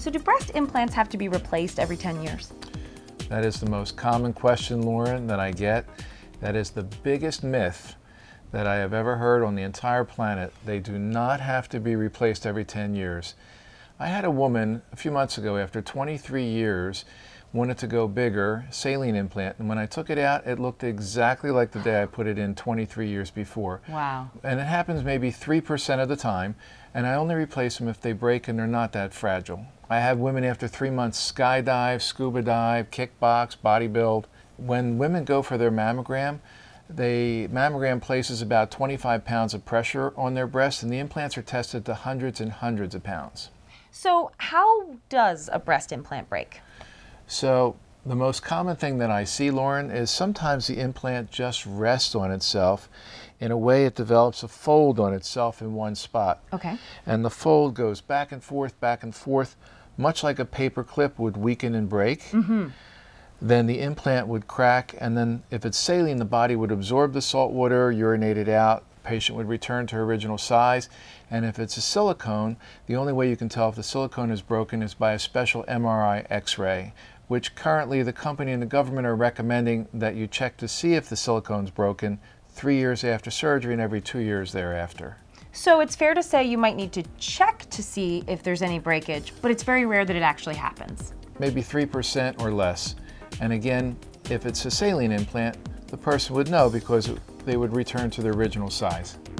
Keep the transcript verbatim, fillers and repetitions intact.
So do breast implants have to be replaced every ten years? That is the most common question, Lauren, that I get. That is the biggest myth that I have ever heard on the entire planet. They do not have to be replaced every ten years. I had a woman a few months ago, after twenty-three years, wanted to go bigger, saline implant, and when I took it out, it looked exactly like the day I put it in twenty-three years before. Wow. And it happens maybe three percent of the time, and I only replace them if they break and they're not that fragile. I have women after three months skydive, scuba dive, kickbox, bodybuild. When women go for their mammogram, the mammogram places about twenty-five pounds of pressure on their breast, and the implants are tested to hundreds and hundreds of pounds. So how does a breast implant break? So the most common thing that I see, Lauren, is sometimes the implant just rests on itself. In a way, it develops a fold on itself in one spot. Okay. And the fold goes back and forth, back and forth, much like a paper clip would weaken and break. Mm-hmm. Then the implant would crack, and then if it's saline, the body would absorb the salt water, urinate it out, the patient would return to her original size. And if it's a silicone, the only way you can tell if the silicone is broken is by a special M R I X-ray, which currently the company and the government are recommending that you check to see if the silicone's broken three years after surgery and every two years thereafter. So it's fair to say you might need to check to see if there's any breakage, but it's very rare that it actually happens. Maybe three percent or less. And again, if it's a saline implant, the person would know because they would return to their original size.